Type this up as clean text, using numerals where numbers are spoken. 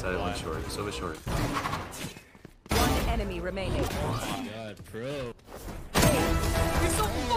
side, one short. Sova short. One enemy remaining. Oh my god, bro. You're so